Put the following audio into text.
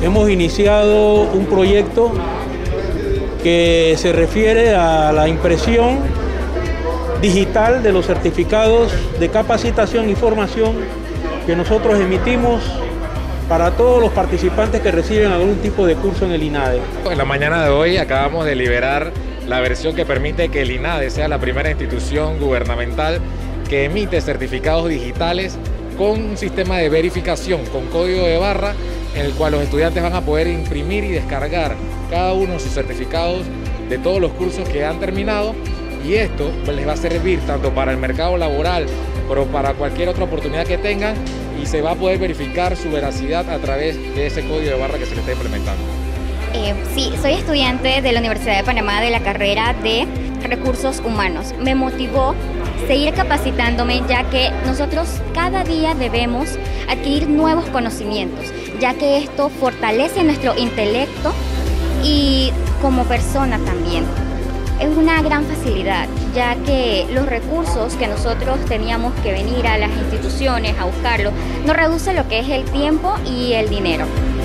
hemos iniciado un proyecto que se refiere a la impresión digital de los certificados de capacitación y formación que nosotros emitimos para todos los participantes que reciben algún tipo de curso en el INADE. En la mañana de hoy acabamos de liberar la versión que permite que el INADE sea la primera institución gubernamental que emite certificados digitales con un sistema de verificación, con código de barra, en el cual los estudiantes van a poder imprimir y descargar cada uno de sus certificados de todos los cursos que han terminado, y esto les va a servir tanto para el mercado laboral, pero para cualquier otra oportunidad que tengan, y se va a poder verificar su veracidad a través de ese código de barra que se le está implementando. Sí, soy estudiante de la Universidad de Panamá de la carrera de Recursos Humanos. Me motivó seguir capacitándome, ya que nosotros cada día debemos adquirir nuevos conocimientos, ya que esto fortalece nuestro intelecto y como persona también. Es una gran facilidad, ya que los recursos que nosotros teníamos que venir a las instituciones a buscarlos nos reduce lo que es el tiempo y el dinero.